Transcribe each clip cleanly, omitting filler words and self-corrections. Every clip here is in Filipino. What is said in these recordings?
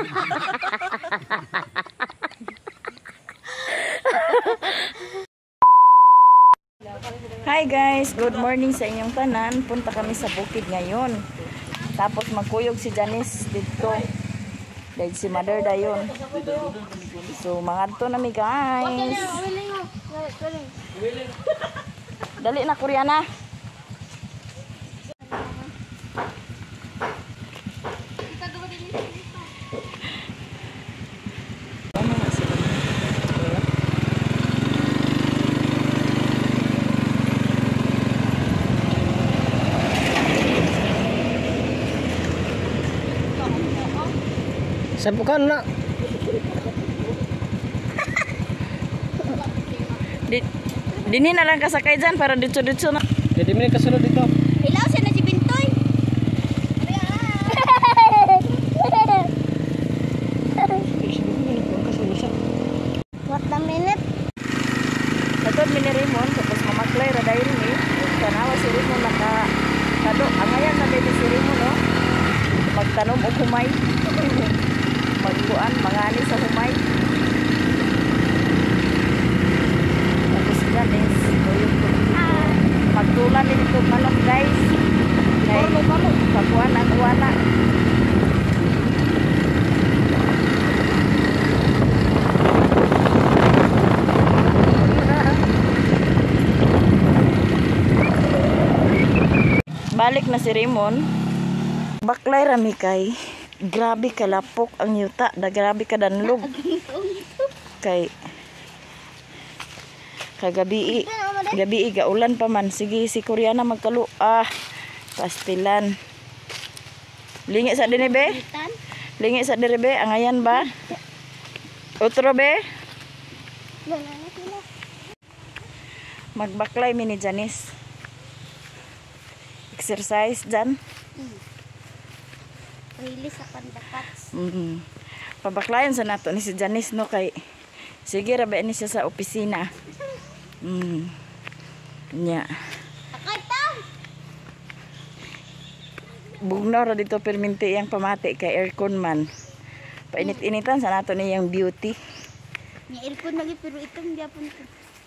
Hi guys, good morning sa inyong tanan. Punta kami sa bukid ngayon. Tapos magkuyog si Janice dito. Dahil si Mother dayon. So mangadto na mi guys. Dali na Koreana. Sabukan na. Dini na lang kasakay dyan para ditso-ditso na. Jadi may kasunod dito. Ilaw siya na si Bintoy. What the minute? Natod mi ni Rimon tapos mamaklay ra dahil ni. Tanawa si Rimon nakado. Ang ayan na dito si Rimon no. Magtanom og humay. Magkuan mangani sa humay. Tapos Janice magtulan din ito manok guys. Kay pagkuan ang uwana. Balik na si Rimon. Baklay rami kay. Grabe kalapok ang yuta. Grabe ka danlog. Kay kagabi gaulan pa man. Sige si Koreana magkalo. Pastilan. Lingi sa dinebe. Lingi sa dinebe. Ang ayan ba? Otro be. Magbaklay mini Janice. Exercise dyan. Release sa pandakats. Pabaklayan sa nato ni si Janice no kay sige rabi ni siya sa opisina. Nya. Bugnaw ra dito perminti yang pamati kay aircon man. Painit-initan sa nato ni yang beauty. Nya aircon lagi pero itong gyapon ko.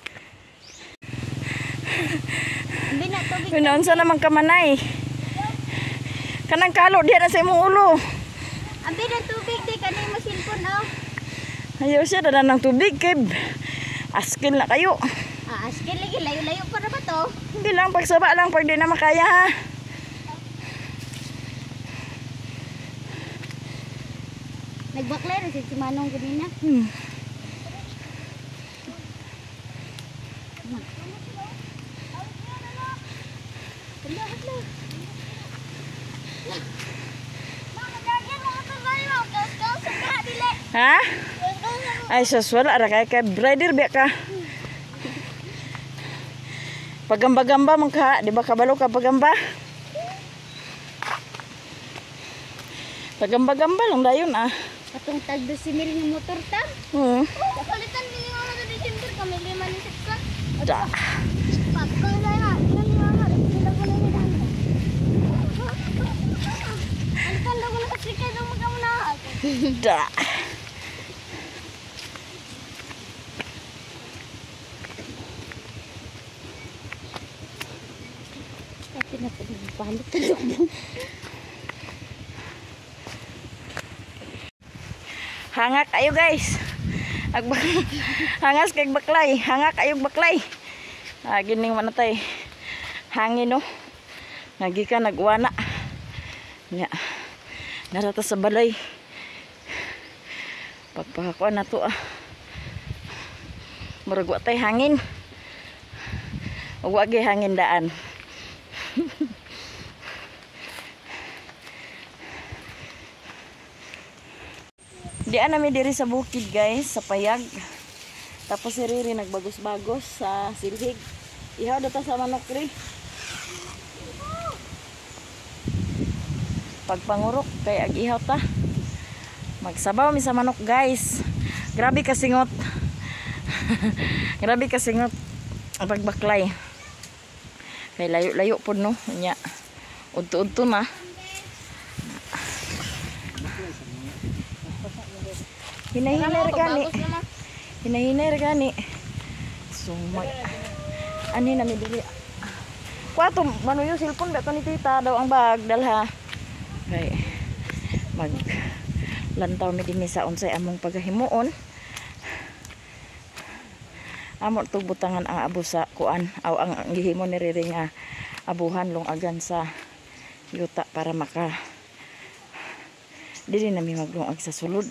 Ambi na tubig. Unsa naman ka manay? Kanang kalo diha na sa imong ulo. Ambi na tubig di kanay mo cellphone oh. Ayaw siya na ng tubig kay askin na kayo. Askin lagi layo-layo para ba to? Hindi lang pagsaba lang pag di na makaya ha. Nagbaklay rin si Manong kanina. Ha? Ay sus, wala ra kay rider biya ka. Pagamba-gamba man ka, di ba kabalo ka pagamba? Pagamba-gamba lang dayon Katong tag 12,000 nga motor tag. Kapalitan ni nga na December kami 5 ni ka. Da. Pagkon na ni mama, sila ko na ni dan. Alkan daw na kasikay daw magkamuna. Da. Tapi na balik tulog. Hangak ayo guys. Hangas kay baklay, hangak ayo baklay. Gining manatay. Hangin no. Nagikan nagwana. Nya. Narata sa balay. Pagpakuan na to Murag wa tay hangin. Wa gyud hangin daan. Diyan namin diri sa bukid guys, sa payag. Tapos si Riri nagbagos-bagos sa silhig. Ihaw dito sa manok ri. Pagpangurok kay ag ihaw ta. Magsabaw mi sa manok guys. Grabe kasingot. Grabe kasingot ang pagbaklay. Kay layo-layo po no. Nya. Udto-udto na. Hinahinay gani. Hinahinay gani. So ani na mi dili. Kuato manuyo cellphone beto ni tita daw ang bag dalha. Okay. Mag lantaw mi dinhi sa unsay among pagahimuon. Amo to butangan ang abo sa kuan aw ang gihimo ni Riri nga abuhan lungagan sa yuta para maka dili na mi maglungag sa sulod.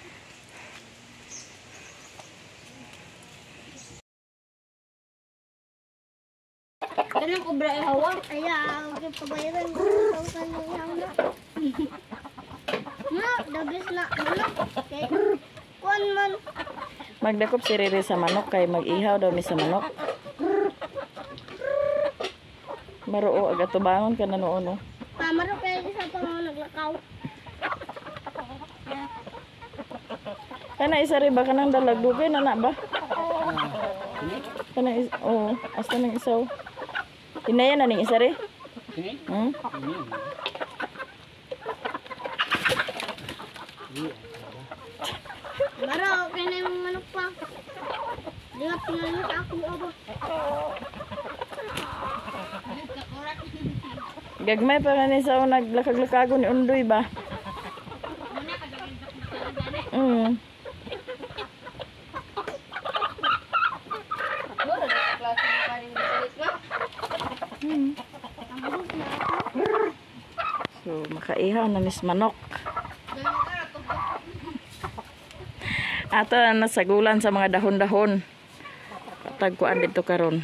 Kanang kubra ay hawak. Ayaw, okay, pabayaran mo. 1,000 yung ihang na. Ma, dabis na. Ano? Okay. Kuan man. Magdakop si Riri sa manok kay mag-ihaw daw mi sa manok. Maruo aga tubangon ka na noon no. Pamaro kaya sa pangaw naglakaw. Kana isa rin ba kanang dalag dugay na ba? Kana asa nang isaw. Hinaya na ning isa rin. Hmm? Maro, okay na yung manok pa. Di nga pinalit ako abo. Gagmay pa nga sa naglakag-lakago ni Undoy ba? So, makaihaw na mis manok. Ato na nasagulan sa mga dahon-dahon. Patagkuan dito karon.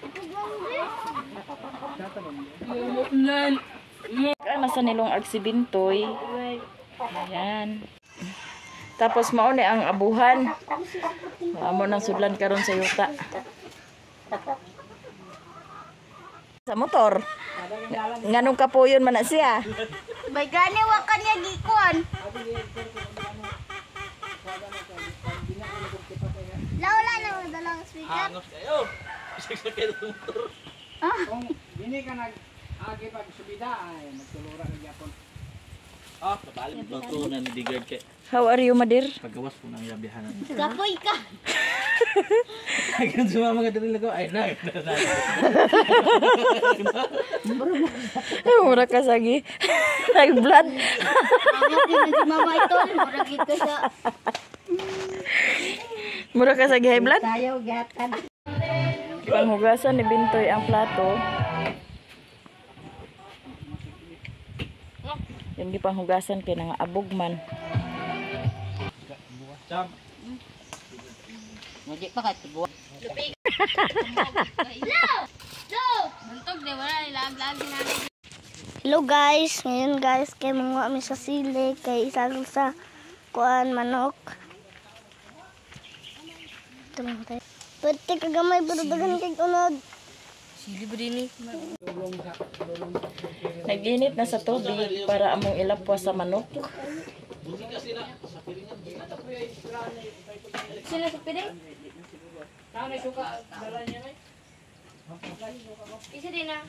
Nasa nilong agsibintoy. Ayan. Tapos mauni ang abuhan. Amo nang sudlan karon sa yuta. Sa motor. Nganong kapuyon man na siya. Bay gani wa kanya gikuan. Lawla na ang dalang speaker. Hangos kayo. Isa kayo motor. Kung hindi ka nag-agi pag subida, ay magtulura ng Japon. Kabalik. Bato na ni Digard kay. How are you, Madir? Paggawas po ng yabihanan. Gapoy ka. Kaya sumama ka dito ko. Ay, na. Mura ka sagi. High blood. Ako si mama ito, mura kita sa Mura ka sagi high blood. tayo gatan. Panghugasan ni Bintoy ang plato. Yung gipanghugasan kay nga abog man. Jam. Hindi pa ka tibuwa. Hello guys, ngayon guys kay mga kami sa sili kay isa lang sa kuan manok. Ito lang tayo. Pwede kagamay pero dagan kay unod. Sili ba din eh? Nag-init na sa tubig para among ilapwa sa manok. Sino sa piling? Isa din na.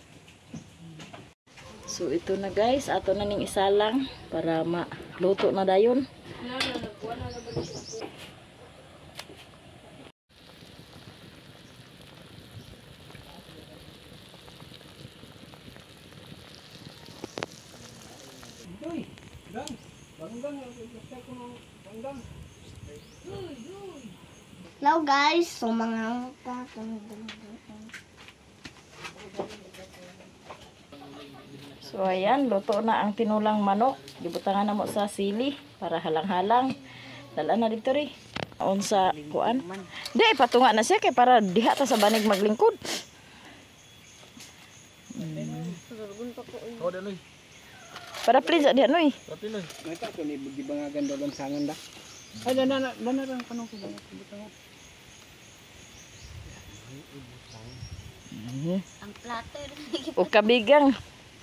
So ito na guys, ato na ning isalang para maluto na dayon. Hello guys, so mga So ayan, luto na ang tinulang manok. Gibutangan na mo sa sili para halang-halang. Dala na dito rin. Unsa kuan. Di, patunga na siya kay para diha ta sa banig maglingkod. Oh, danoy. Para please diha noy. Tapi noy. May ka ito ni gibangagan daw lansangan da. Ay, dana lang kanong kubangat. ang plato O kabigang.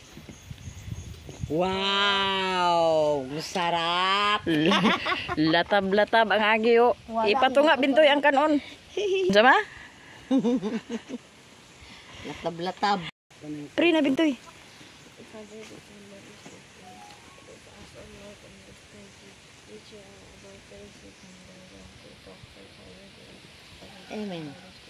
Wow! Masarap! Latab-latab ang agi o. Ipatunga Bintoy ang kanon. Sama? Latab-latab. Pre na Bintoy. Amen.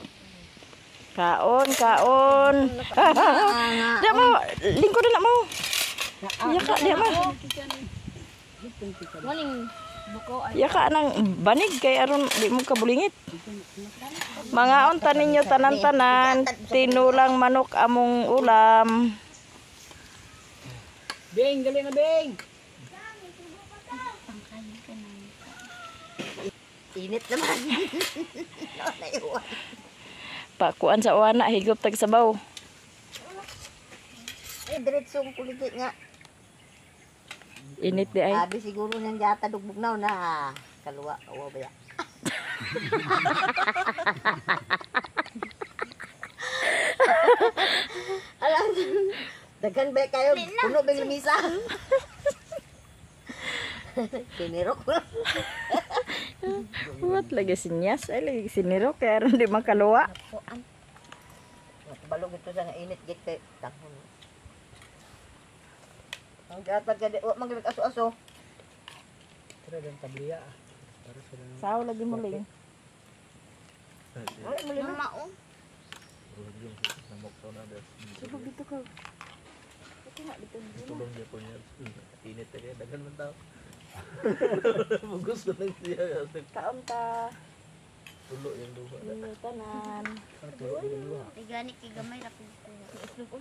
Kaon, kaon. Dia mau lingkod na mo. Ya ka, dia mah. Morning. Buko ay Ya ka nang banig kay aron di mo kabulingit. Mangaon ta ninyo tanan-tanan, tinulang manok among ulam. Bing, galing na Bing. init naman. Naiwan. Pakuan sa uwana higop tag sabaw. Diretsong kulit nga. Init di ay. Abi siguro niyang yata dugbog na kaluwa. Awa ba ya? Alam, daghan ba kayo? Puno ba yung lamisa? Sinirok ko. What lagi sinyas ay lagi siniro kaya aron di makaluwa. Balog ito sa init git kay tanghon. Ang gatag gadi wa maglig aso-aso. Tara dan tabliya. Para sila ng Sao lagi muling. Wala mo lima mao. Namok sa na des. Subog dito ka. Tulong dia punya. Init tadi dagan man tao. Bagus na lang siya. Kaon ta. Tulo yung lupa. Ninyo tanan. Igani kay gamay ra pud.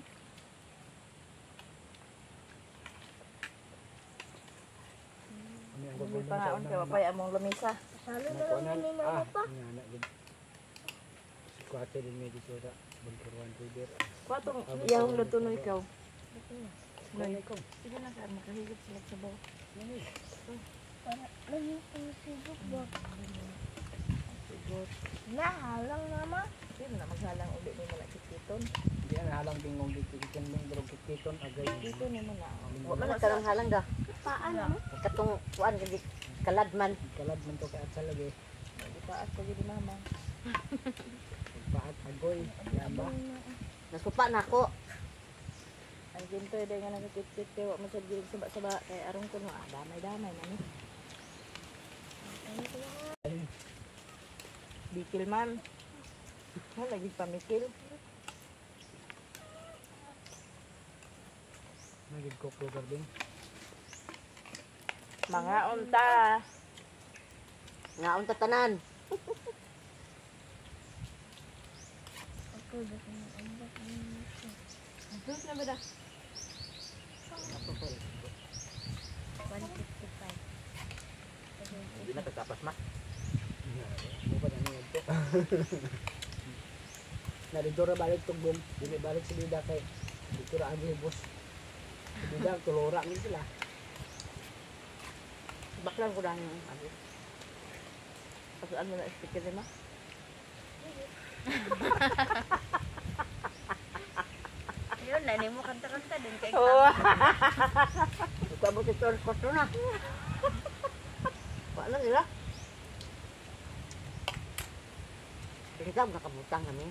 Hindi pa nga kay wapay among lamisa. Salo na lang ni mama pa. anak gid. Si Kuwate din medyo sira. Bunturuan river. Kwatong iyang luto no ikaw. Noy ko. Sige na sir makahigop sila sa baw. Lagi ko sibuk ba. Nahalang nama. Sino na maghalang uli ni mga kikiton. Di na halang bingong gikikin ng drog kikiton agay. Dito ni mo na. Wa man karang halang da. Paano? Katong kuan gid kaladman. Kalad man to kay atsal lagi. Di pa ako gid mama. Paat agoy. Yamba. Nasupa na ako. Ang ginto day nga nakikit-kit kay wa man sad gid saba-saba kay aron ko no damay-damay man ni. Bikil man. Ha lagi pamikil. Nagid ko lugar din. Mga unta. Ngaon ta tanan. Sus na ba da? Hindi na katapas ma. Bukan ano yun to. Narito ra balik tugbong. Dili balik sa bida kay dito ra ang bus. Sa bida tulora ni sila. Baklan ko lang yung ano. Pasuan mo na sticker ni ma. Yun na nimo kanta-kanta din kay Oh. Kabot ito kosto na. Paano nila? Kita makabutang kami.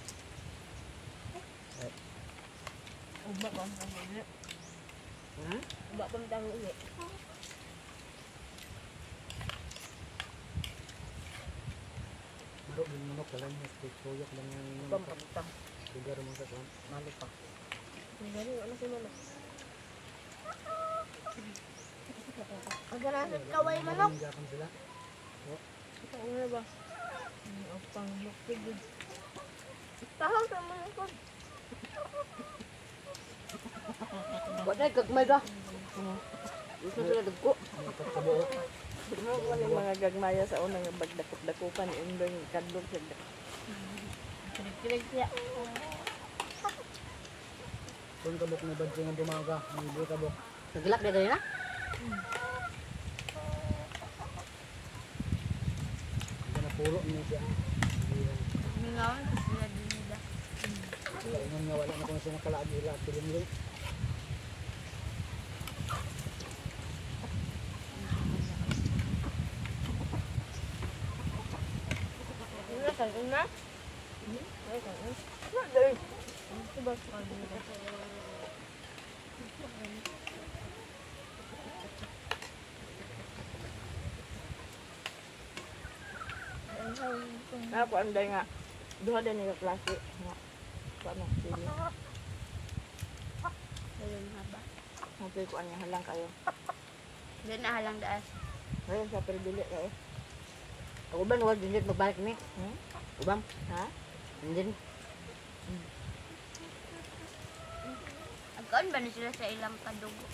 Uba ba ang ulit? Hmm? Uba pa ang ulit. Bro, bin manok lang mas tuyok lang yung Uba makabutang. lugar mo sa kan. Mali pa. Hindi ano si mama. Agaranan kaway manok. Gakan sila. Ito una ba? Ang pang lukid. Tahol ka man ako. Wala gagmay ka. Gusto sila dugko. Pagkabuo. Mo ko ni mga gagmaya sa unang bagdakop-dakupan indong kadlok sa. Kilig siya. Kung kabuk na badge nga dumaga, may buo kabuk. Nagilak na ganina? Hindi na puro niya siya. Mingawan sila din nila. Ingon nga wala na kung siya nakalaag ila pilimling. Una kan una. Ako anday nga. Duha din nga klase nga. Paano sili. Ayun haba. Happy ko anya halang kayo. Doon na halang daas. Ngayon sa perdili kayo. Uban wag din magbalik ni. Ubam. Ha? Din. Agkaan ba na sila sa ilang kadugo?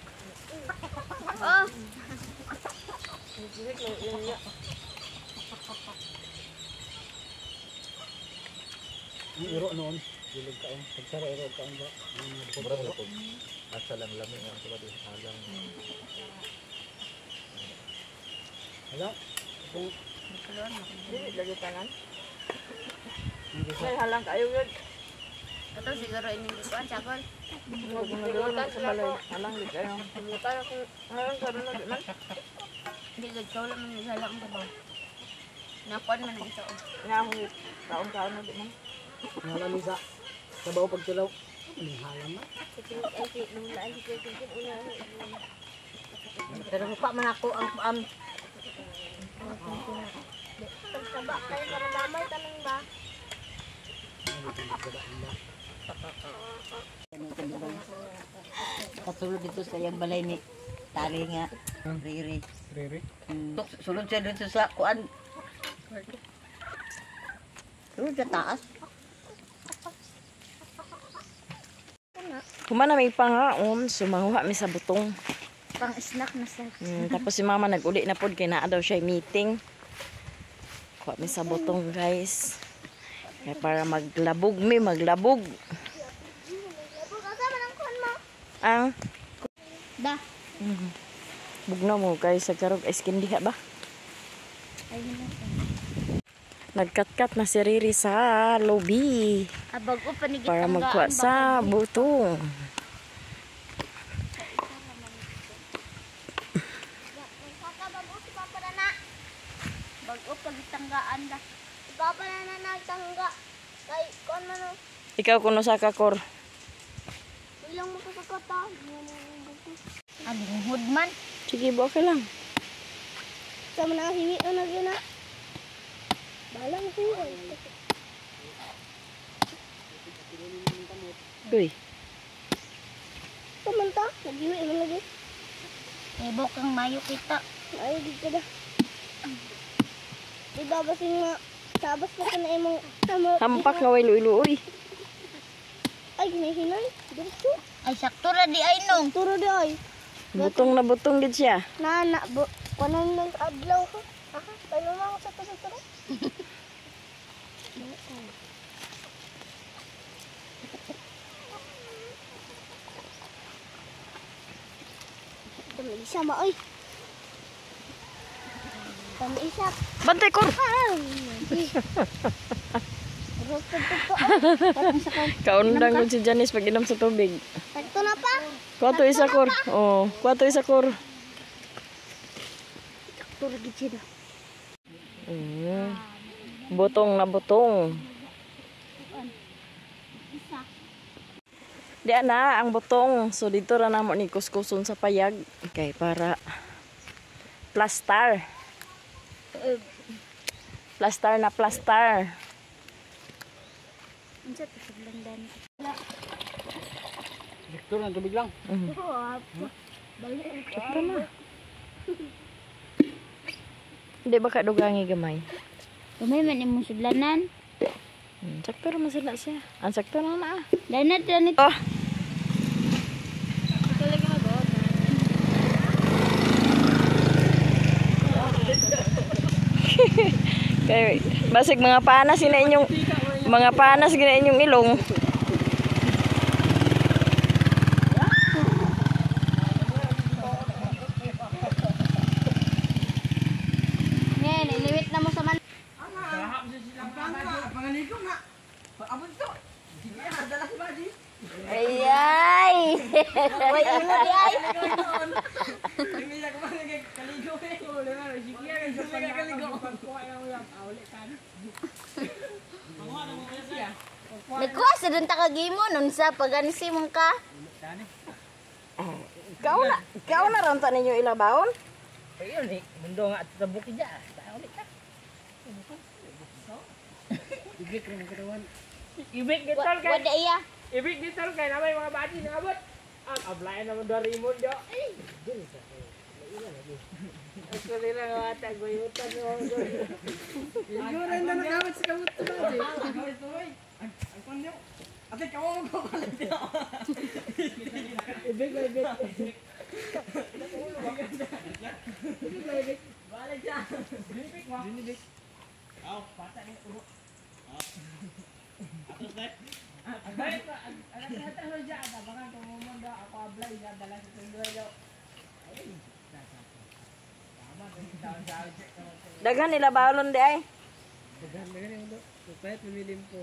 Oh! Ang iro noon. Dilig ka pagsara iro ka ba. Sobrang lapog. Asa lang lamig ang sa pati halang. Hala. Kung Dili lagi tanan. hindi sa May halang kayo yun. Ito siguro ining ikuan, sakol. Huwag mo na sa balay. Halang di kayo. Tayo kung halang karon na di man. Hindi gud kaw lang man halang ka ba. Nakuan man ang isa. Nga akong kaon na di man. wala misa. Sabaw pagtulaw. Halam na. Pero pa man ako ang Pagsaba kayo para mamay tanong ba? Kasulod dito sa yung balay ni Tari nga. Riri. Riri. Sulod siya dito sa kuan. Sulod sa taas. Kumana may pangaon, sumanguha mi sa butong. Pang snack na sa. Tapos si mama nag-uli na pod kay naa daw siya meeting. Kuha mi sa butong guys. Kaya para maglabog mi, maglabog. Ang Da. bugna mo kay sa karog ice candy ha ba? Ayun na. Nagkatkat na si Riri sa lobby Abag ko panigit para magkuha sa butong. Bago pagtanggaan da. Papa na nagtangga. Kay kon man Ikaw kuno sa kakor. ilang mo sa kota. Ano hudman? Sige, okay lang. Sama na hiwi na gina. Balang ko. Uy, Pamanta, nagiwi mo lagi. Ibok kang mayo kita. Ay, di ka da. Di ba ba nga sabas na ka na imong hampak nga way luilo uy. ay, ginahinay. Dito. Ay, sakto ra di ay nung. Turo di ay. Butong na butong gid siya. Nana, kanan ng adlaw ko. Aha, paano mo ako sa turo? Dami isa ma, oy. Dami isa. Bantay kor. Kaundang gud si Janice pag inom sa tubig. Sakto na pa. Kuha to isa kor. Oh, kuha to isa kor. Turo di sila. Butong na butong. Isa. Di na ang butong. So dito ra namo ni kuskuson sa payag kay para plastar. Plastar na plastar. Unsa to sa blandan? Diktor ng tubig lang. Balik. Sakto na. Hindi ba kadugangi gamay? Gamay man imong sudlanan. Sakto ra man sila siya. Ang sakto na na. Lanat lanit. Oh. Kay basig mga panas gina inyong ilong. Ngayon, iliwit na mo sa man. Ayay! Way imo di ay. Nagkuha sa dun takagimon unsa pagansi mong ka. Kau na ron ta ninyo ilabawon. Ayun ni mundo nga at sa bukid ya. Tayo ulit ka. Ibig rin ang katawan. Ibig gitol kay. Wada iya. Ibig gitol kay namay mga bati nangabot. Ang ablayan naman dari mo do. Actually lang ang ata guyutan mo. Siguro na nakawit sa kamot to ba? Ate, kawo mo ko kalit. Ibig. Balik siya. Binibig. Aw, pata ni ulo. Atos dai. Agay ka, anak nata ho ja, baka tumumon da ako ablay ja dala sa tundoy daw. Daghan nila balon di ay. Dagan yung do. Upayat mamilim po.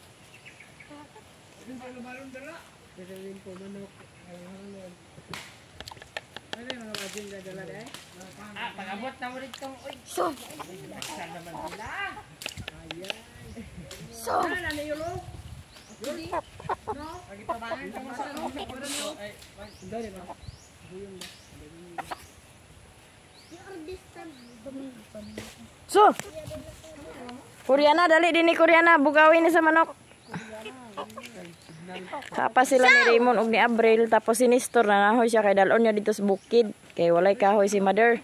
Yung balon dala. Mamilim po manok. Ang ano yung mga majin na dala dai? Pag-abot na mo dito. Uy. So, Saan naman sila? Ayan. so. Ano na yulo? No? Pagitabahan ka mo sa ano? Hindi, di ba? Buyong na. Yung artista bumibon. So. Koreana, dali din ni Koreana. Bugawin ni sa manok. Kapa sila ni Raymond ug ni Abril. Tapos si Nestor na nahoy siya kay dalon niya dito sa bukid. Kay walay kahoy si Mother.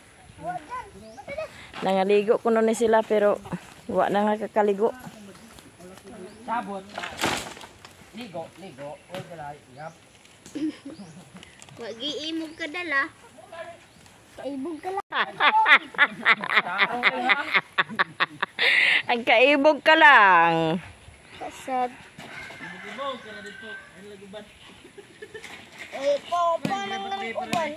Nangaligo kuno ni sila pero wa na nga kakaligo. Sabot. Ligo. Huwag dala. Yap. Wag giimog ka dala. Kaibog ka lang. Ang kaibog ka lang. Kasad. Ibog ka na dito. Ano laguban? Eh, po nang uban.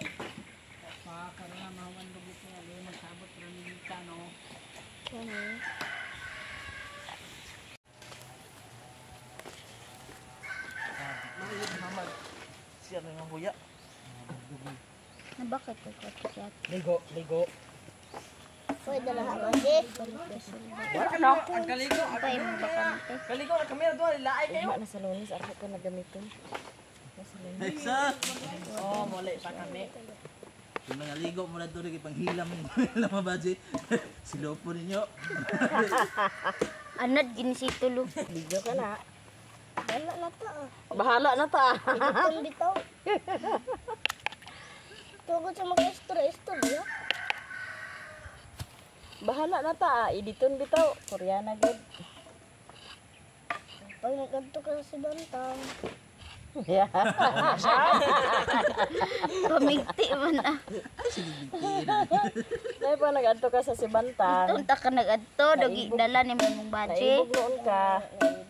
Siya na ng huya. Na bakit ko katikat? Ligo. Pwede dala ha kasi. Wala no. Ang kaligo. Pa imong bakante. Kaligo na kami doon. Ilaay kayo. Ugma na sa lunes arko ko na gamiton. Nexa. Oh, muli pa kami. Kung nangaligo mo na doon, ipanghilam ng mabaji. Silopo ninyo. Anad gini si tulo. Ligo ka na. Dala na ta. Bahala na ta. Itong bitaw. Tugod sa mga istorya. Bahala na ta. Iditon bitaw. Koreana gud. Pag nagkanto ka sa bantang. Yeah. Pamigti man ah. Dahil pa nag-adto ka sa Sibantang. Tunta ka nag-adto. Dagi dala ni mong bache. Naibog noon ka.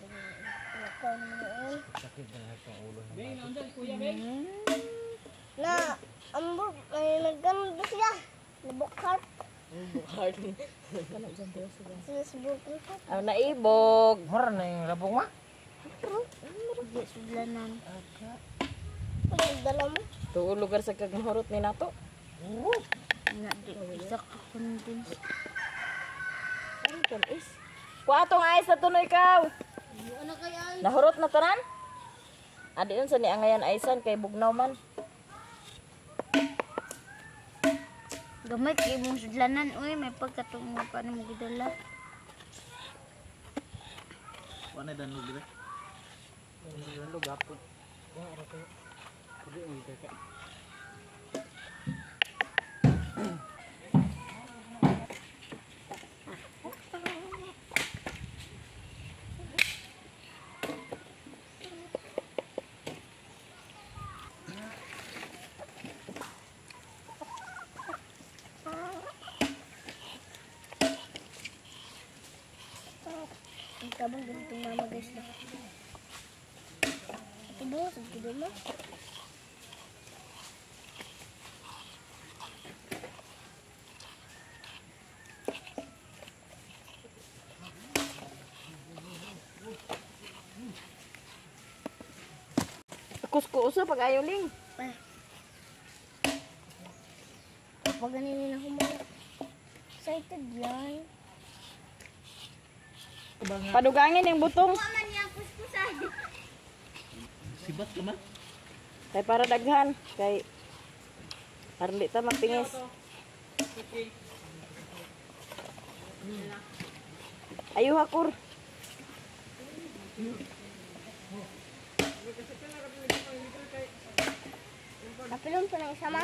Na, ambog, ay nagkanda siya. Nabukhat. Hard. Sila sa bukhat. Ang naibog. Mura na yung labong ma. Hindi sudlanan. Ano dala mo? Tuo lugar sa kagmahurot ni nato. Nga di. Isa ka kondens. Ano kan is? Kuatong ayos na tunoy ikaw. Ano kaya? Nahurot na tanan? Adi yun sa niangayan aysan kay bugnaw man. Gamay kay mong sudlanan. Uy, may pagkatungo pa ni mo gidala. Ano dan lu dire? Lu gapon. Hindi ang kaka. Ang kabang ganitong mama guys na. Ito ba? Ito ba? Kusko-uso pag ayaw ling. Pag ganito na humala. Excited yan. Padugangin yung butong. Mama niya kuskusan. Sibat ka man. Kay para daghan. Kay para di ta magpingis. Ayaw hakur. Napilon ko ng isa ma.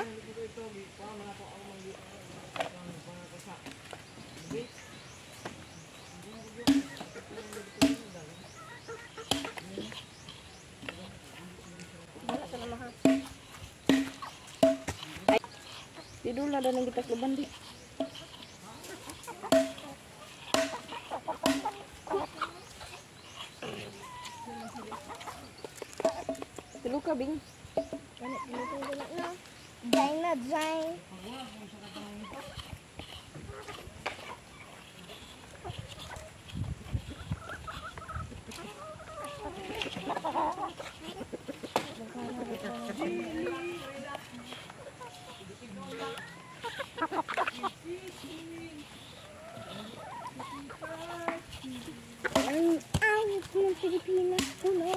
Tidur lah dan kita ke bandi. Tidur ka bing. Dahil na dahil. Ang awit ng Pilipinas puno.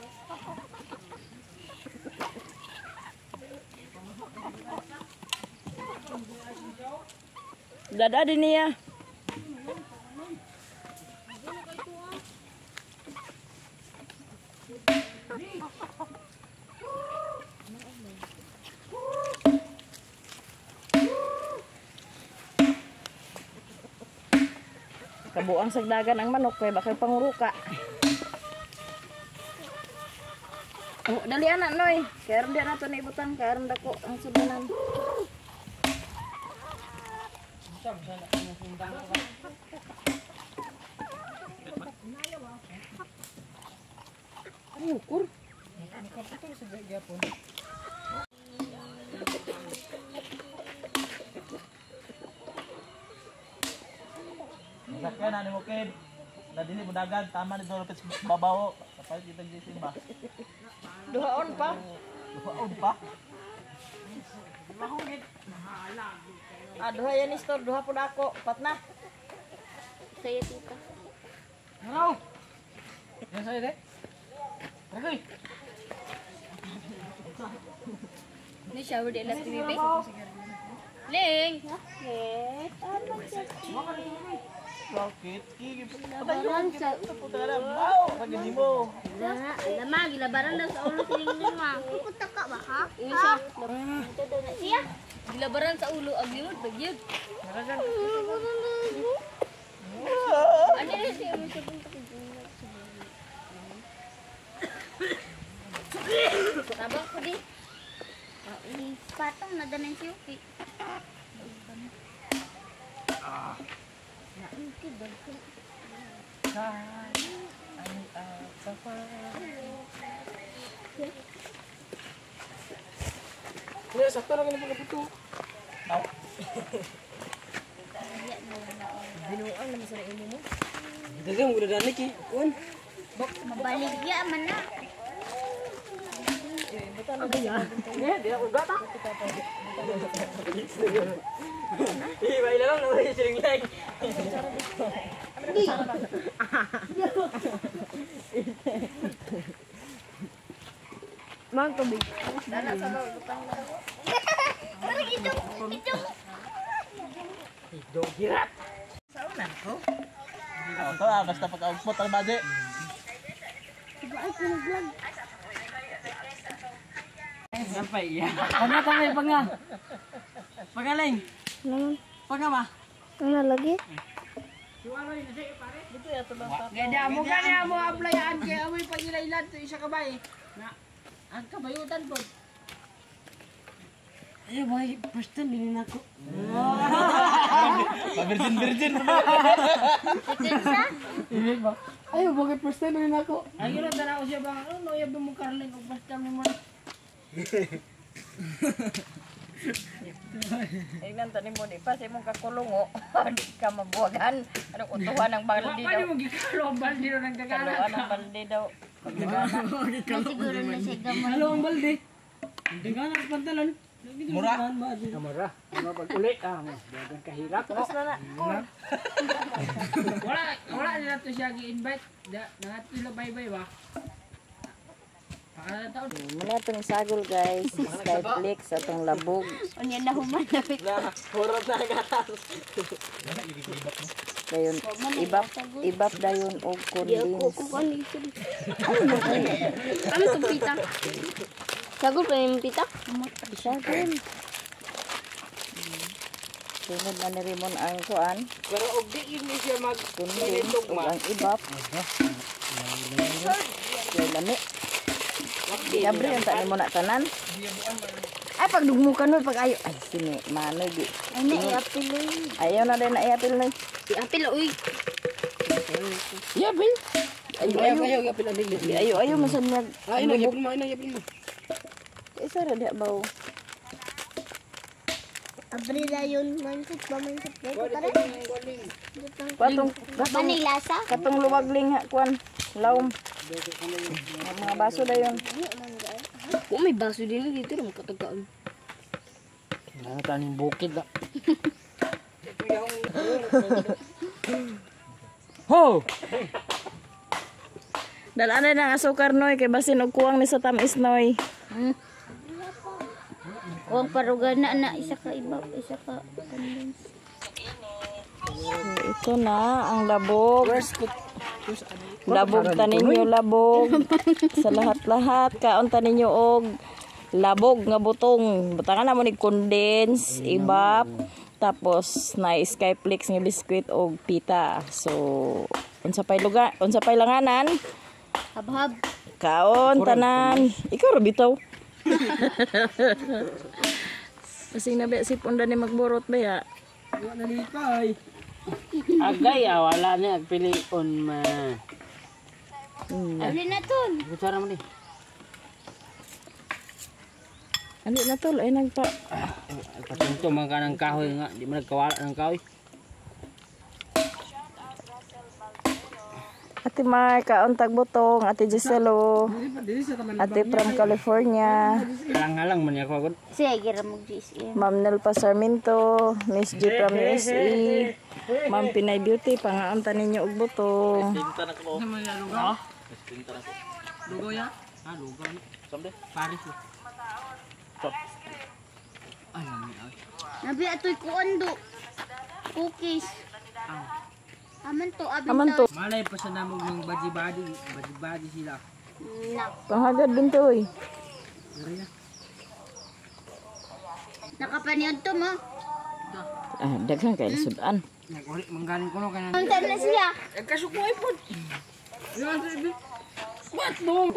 Dada din niya. Kabuang sagdagan ang manok kay bakay panguruka. Oh, dali anak noy. Kaya ron dia nato na ibutan kaya ron dako ang sudanan. Ano ukur? Masakyan na ni Mukid. Na dili mo dagan tama ni Dorothy babaw. Kapag kita di simba. Duhaon pa. Duhaon pa. Ah, duha yan ni store, duha pud ako. Pat na. Saya tita. Ano? Yan sa'yo, de? Agoy! Ini shower di alas TV. Ling. Bakit? Kigi Labaran sa putara mau pagi mo. lama gilabaran daw sa ulo siling lima. Puta ka ba ha? Siya. Siya. Gilabaran sa ulo agyud bagyud. Ano rin siya mo sa punta ko. Tabang ko di. Ini patong na danan si Uki. Na Uki dagko. Kaya sakto lang yung pagkaputo. Binuang naman sa imo mo. Dagang mo na danik eh. Kuan. Mabaligya man na. Di ako gata. Iba lang naman yung siling like. Mang tubig. Parang itong. Idong hirat. Ito ah, basta pag-output ang budget. Ay, pinag-vlog. Sampai ya. Panga tamay panga. Pangaling. Naman. Panga ba? Ano lagi? Ganda mo kanya mo applyan kay amoy pagilailan to isa ka ba eh. Na ang kabayutan po. Ay boy, first time din ako. Virgin. Ibig ba? Ay boy, first time din ako. Ay gino tanaw siya ba? Ano yab mo karling og first time mo. Ingnan tani mo di pa sa imong kakulungo. Di ka mabuwagan. Anong utuhan ng baldi daw. Paano mo gikalo ang balde ro nang gagana? Kaluan ng baldi daw. Siguro na siya gamay. Halo ang balde. Hindi ka na pantalan. Mura. Mura. Ano pag uli dagang kahirap. Tapos na na. Wala nila to siya gi-invite. Nangat sila bye-bye ba? Muna itong sagol guys. Skyflix atong labog. Unya na human na pit. Hurot na gatas. Dayon ibap dayon og condensed. Kami to pita. Sagol pa yung pita? Sagol. Sunod na ni Rimon ang kuan. Pero og di yun siya mag Condensed ug ang ibap. Kaya lami. Gabriel ang tani mo na tanan. Ay pagdugmukan mo pag ayo. Ay sini manoy di. Ay na iapil oy. Ayaw na din na iapil na. Iapil oy. Yapil. Ayaw yapil ang dili. ayaw masanyag. Ay na yapil mo, Isa ra di baw. Abri na yun. Mindset ba? Mindset ba? Katong Manilasa? katong luwagling ha kuan. Lawom. Ang mga baso dayon. Kung may baso din dito rin makatagaan. Ano taning bukid da. Ho! Dalaan na ng asukar noy kay basin og kuwang ni sa tamis noy. Huwag parugan na isa ka iba, isa ka condensed. Ito na ang labog. Labog tanin niyo labog. Sa lahat-lahat kaon tanin niyo og labog nga butong. Butangan na mo ni condense, ibap, tapos na skyflix nga biskwit og pita. So unsa pay lugar, unsa pay langanan? Habhab. Kaon tanan. Ikaw ra bitaw. Kasi nabi si punda ni magburot ba ya? Nalipay. Agay wala ni agpilion ma. Abli na ton. Bicara mo ni. Ano na tol ay nagpa. Patunto man ka ng kahoy nga, di man nagkawala ng kahoy. Ate Mar, kaon tag butong, Ate Giselo, Ate from California, Halang-halang man ako agad. Sige, ramog GSM. Ma'am Nelpa Sarmiento, Miss G from USA, Ma'am Pinay Beauty, pangaamta ninyo og butong. Pinta na ko. Ano man yan, lugaw? Pinta na ko. Lugaw ya? Lugaw. Samde. Paris mo. Ay, mami. Nabi ato'y kuando. Cookies. Aman to, abin Aman to, Malay pa sa namog ng badi-badi sila. Nak. panghagad din to eh. Nakapaniyon to mo. Daghan kay sudan. Nag-uli, manggaling ko no ka na. Ang time na siya. Kasukoy po. What mo?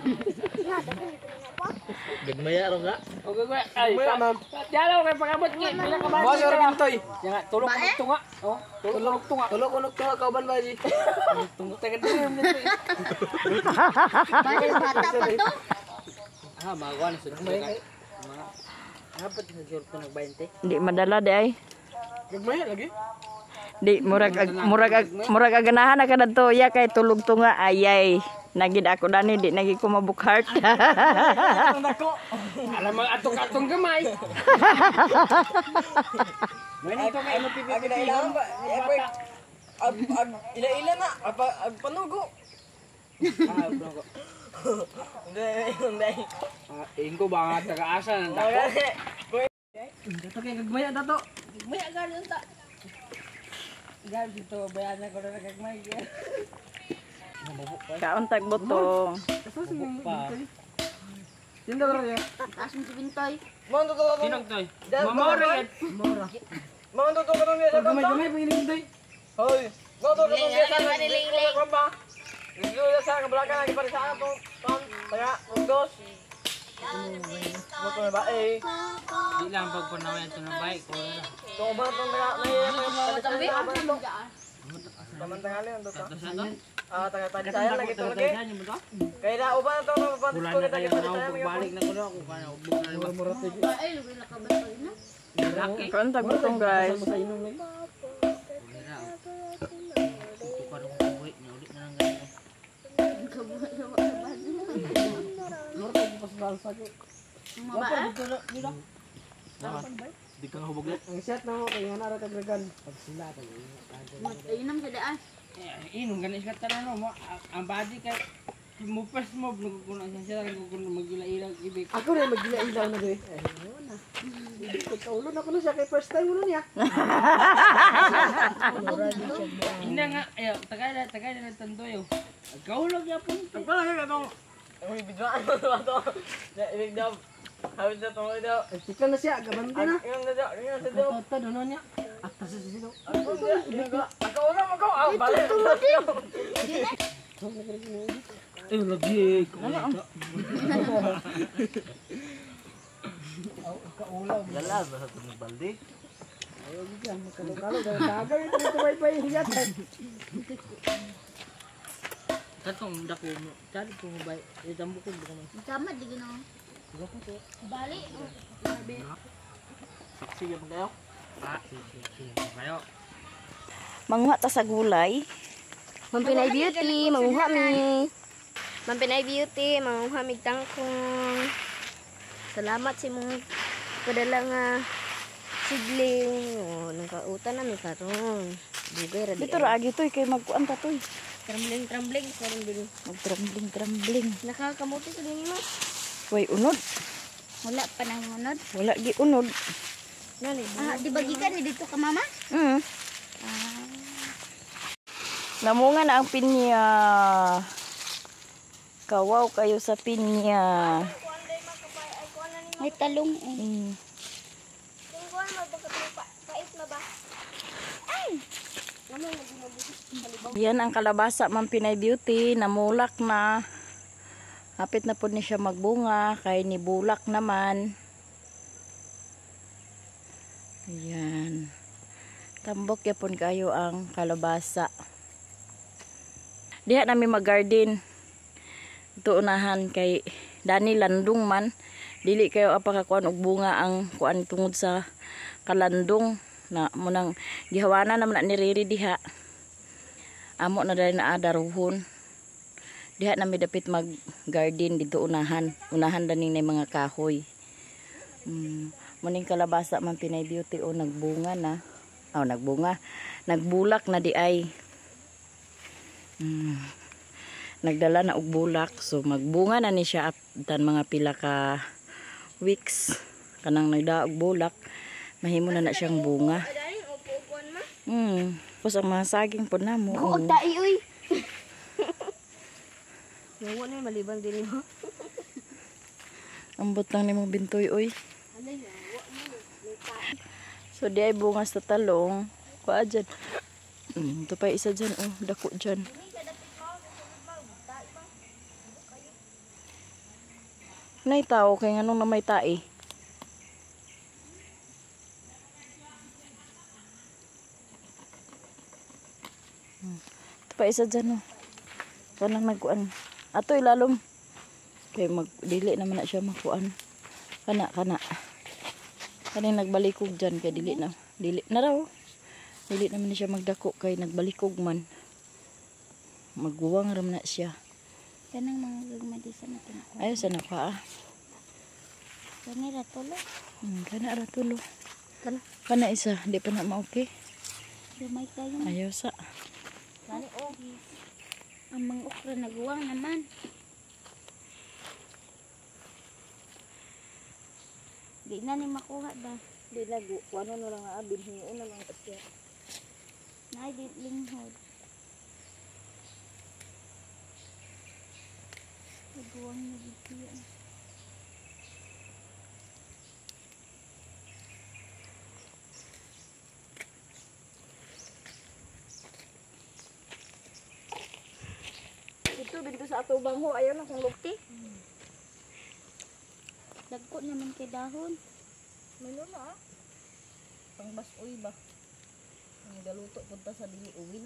Gagmaya ro nga. Okay, kuya. Ay, ma'am. Dialaw kay pagabot ki. Pila ka ba? Mo sir Bintoy. Yang tulog ko tunga. Oh, tulog tunga. Tulog ko tunga kauban ba di? Tunga taga din Bintoy. Bale bata pa to. Magawan sa mga. Dapat nag-jor ko nag 20. Di madala di ay. Gagmaya lagi. Di murag aganahan na kada to ya kay tulog to nga ayay. Nagid ako dani di nagi ko mabukart. Alam mo atong-atong gamay. May to kay ano pipili ilang ba? Ila na panugo. Panugo. Hindi. Ingko ba nga taga-asa nang dako? Dato kay gagmaya dato. Gagmaya gano'n ta. Gano'n dito bayan ko na gagmay. Kaon tag butong. Tinda ko rin. Taas mo si Bintoy. Sinong toy? Mamora yan. Mamora. Mga tuto ka nung yasa ka ba? Gamay-gamay pangiling toy. Hoy. Mga tuto ka nung yasa ka ba? Ito yasa ka bala ka lagi para sa ato. Kaya, ugdos. Moto na ba eh? Di lang pagpanawayan ito ng bike. Ito ba itong Pamantangali ang dito. Taga-tadi saya lagi ito lagi. Kaya na uban ito mapapantis ko kita kita tayo magbalik na ko kung paano ubog na naman. Ay, lubi na kabatoy na. Kaon tag butong guys. Di ka hubog yan. Ang set na mo kaya na rata dragon. Pag sila Inam sa daan. inom ganis ka tanong mo ang body kay mo first mob nagkukunan siya nagkukunan magila-ilang ibig. Ako rin magila-ilaw na doy. Kaulo na ko na siya kay first time ulo niya. Hindi nga, ayo, tagay na tanto yo. Kaulog yapon. Pala nga katong uy biglaan mo ba to? Ibig daw. Hawid na to daw. Tika na siya, gaban ka na. Yung na daw, yung na daw. Toto doon niya. At sa sisigaw. Kaulog ako. Ah, balik. Lagi. Lala ba sa tunog balde? Kalau dagang itu tuway-bay hiyatan. Katong dako mo. Tadi ko bay. Itambo ko bukan. Kamad di gino. Bali. Saksi ya kayo? Ah, sige. Kayo. Manguha ta sa gulay. Mampinay beauty, manguha mi. Mampinay beauty, manguha mi tangkong. Salamat si mong padala nga sigling. Oh, nangkautan na mi karon. Dugay ra di. Dito ra agi toy kay magkuan ta toy. Trembling karon din. Magtrambling. Nakakamuti sa dinhi mo. Way unod. Wala pa nang unod. Wala gi unod. Nani? Di bagikan ni dito ka mama? Namunga na ang pinya. Kawaw kayo sa pinya. May talong. Yan ang kalabasa, Ma'am Pinay Beauty. Namulak na. Hapit na po ni siya magbunga. Kay nibulak naman. Ayan. Tambok yapon kayo ang kalabasa. Diha namin mag-garden. Ito unahan kay Dani Landong man. Dili kayo apakakuan og bunga ang kuan tungod sa kalandong na munang gihawana naman na ni Riri diha. Amo na dali na adaruhon. Diha namin dapit mag-garden dito unahan. Unahan daning na mga kahoy. Muning kalabasa man Pinay Beauty o nagbunga na. Nagbunga. Nagbulak na di ay. Nagdala na og bulak. So magbunga na ni siya dan mga pila ka weeks. Kanang nagdaog bulak. Mahimo na siyang bunga. Tapos ang mga saging po na mo. Huwag tayo uy. Nawa na maliban din mo. Ambot lang ni mong bintoy oy. So di ay bunga sa talong. Kuha dyan. Ito pa isa dyan. Dako dyan. Nay tao kay nganong na may tae. Ito pa isa dyan. Kanang nagkuan. Ato ilalom. Kay magdili naman na siya makuan. Kana. Kaning nagbalikog dyan kay dili na. Dili na raw. Dili naman na siya magdako kay nagbalikog man. Magguwang ram na siya. Kanang mga gagmadisa na ito. Ayaw sa napa Kani ratulo. Kana ratulo. Kana isa. Di pa na ma-okay. Lumay kayo. Ayaw sa. Kani ang mga okra naguwang naman. Di na ni makuha ba? Di na ano na lang abin. Hingiun na lang siya. Nay di linghod. Naguwang na dito yan. Dito sa ato bangho. Ayaw na kung lukti. Dagko naman kay dahon. Milo na pang basoy ba? Ang galuto punta sa dili uwin.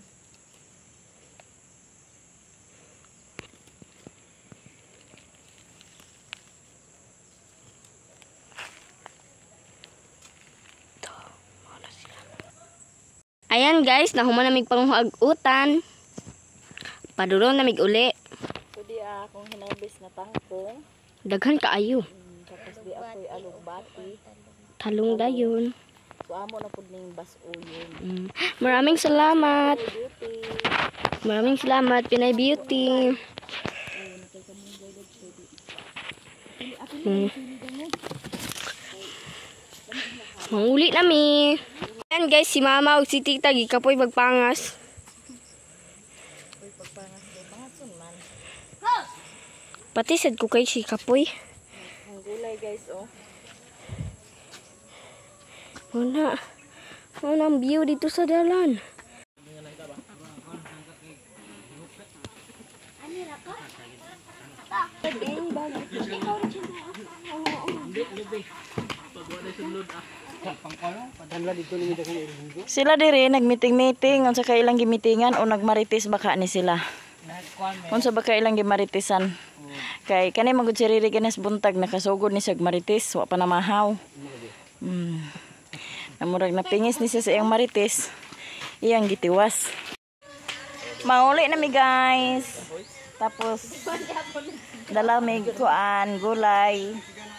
Ayan guys, nahuman namig panghuag-utan. Padulong namig uli. Pwede akong hinarbis na tangkong. Daghan kaayo. Tapos di ako'y alugbati. Talong dayon. So amo na pud ning basoyon. Maraming salamat. Beauty. Maraming salamat Pinay Beauty. Manguli nami. Yan guys, si mama ug si tita gikapoy magpangas. Pati sad ko kay si kapoy. Ang gulay guys, oh. Wala. Wala ang view dito sa dalan. Sila diri nagmeeting-meeting unsa kay ilang gimitingan o nagmarites baka ni sila. Unsa baka ilang gimaritisan. Kay kanay magud si Riri ganas buntag nakasugod ni sag marites wa pa namahaw. Namurag napingis ni siya sa iyang marites. Iyang gitiwas. Mauli na mi guys. Tapos dala mi kuan gulay.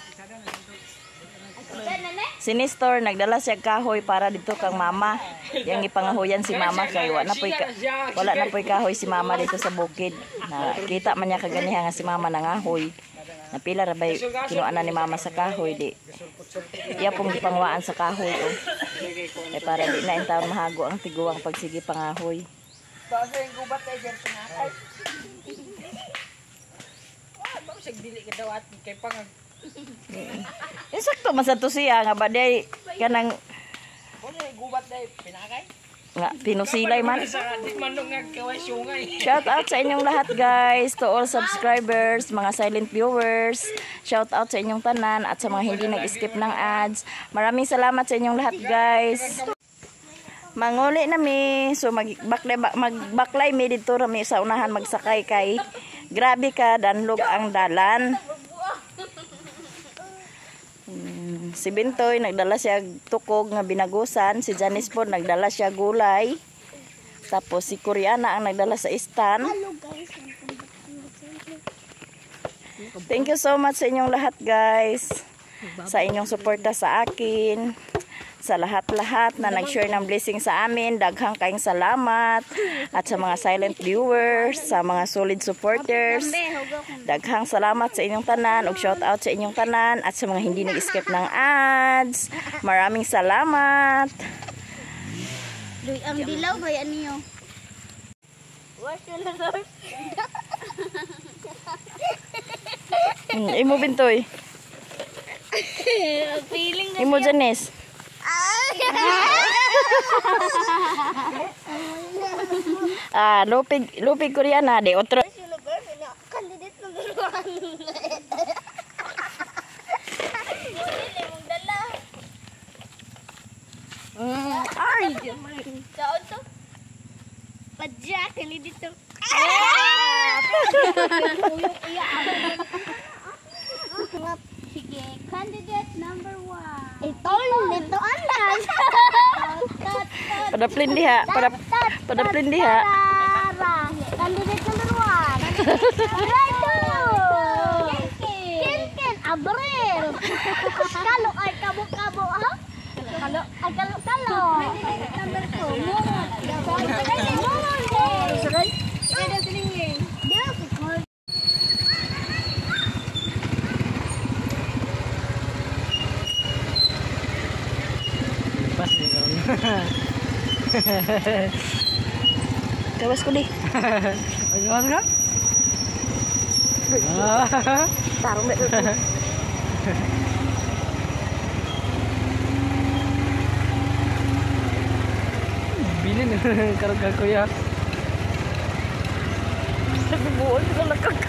Si Nestor nagdala siya kahoy para dito kang mama. Yang ipangahoyan si mama kay wala na poy kahoy si mama dito sa bukid. Nakita man niya kaganiha nga si mama nangahoy. Napila ra bay kinuana ni mama sa kahoy di. Iya pong gipangwaan sa kahoy oh. Ay para di na intawon mahago ang tiguang pagsigi pangahoy. Basta yung gubat kay Jer pangatay. Ba sig dili ka daw at kay pangag. Sakto man sa to siya nga baday kanang Ano yung gubat dai pinakay? nga pinusilay man. Di man nung ngagkaway sungay. Shout out sa inyong lahat guys, to all subscribers, mga silent viewers. Shout out sa inyong tanan at sa mga hindi nag-skip ng ads. Maraming salamat sa inyong lahat guys. Manguli na mi. So magbaklay mi dito ra mi sa unahan magsakay kay grabe ka danlog ang dalan. Si Bintoy nagdala siya tukog nga binagusan, si Janice po nagdala siya gulay. Tapos si Koreana ang nagdala sa istan. Thank you so much sa inyong lahat guys. Sa inyong suporta sa akin. Sa lahat-lahat na nag-share ng blessing sa amin, daghang kayong salamat. At sa mga silent viewers, sa mga solid supporters, daghang salamat sa inyong tanan, ug shout out sa inyong tanan, at sa mga hindi nag-skip ng ads. Maraming salamat. Ang dilaw ba yan niyo? Imo Bintoy. Feeling Imo Janice. Lupig Koreana de otro. candidate number 1. Ay, saan to? Padya, candidate to. Sige, candidate number 1. Ito andas. Padaplin diha, padaplin diha. Candidate number 1. Right to. Ken, Abril. Kalo ay kabo-kabo, ha? Kalo ay kalo-kalo. Candidate number 2. Momon. Sagay. Sagay siling. Dia sikol. Pas ni karon. Gawas ko di. Ay gawas ka? Tarong dek. Bilin karon ka kuya. Sabi buol sa lakag.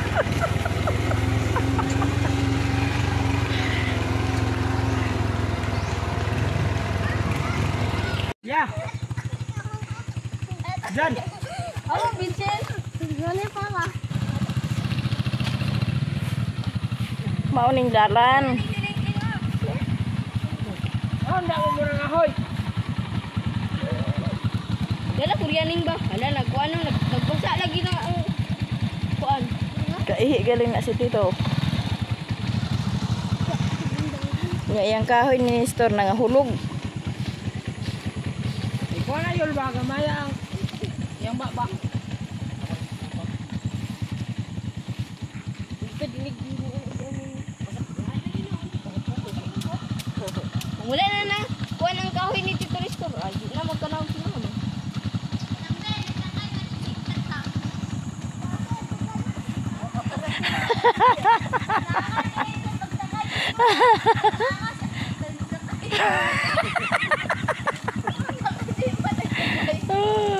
Ya. Jan. Oh, Vincent. Gani pala. Mauning dalan. Oh, ndak mo murang ahoy. Dala kuryaning ba? Ala nagkuan nagpasa lagi na ang kuan. Kaihi galing na si Tito. Nga iyang kahoy ni Nestor nangahulog. Ikaw na yun ba gamayang. Yang bak. ka na ang sinama. Ah.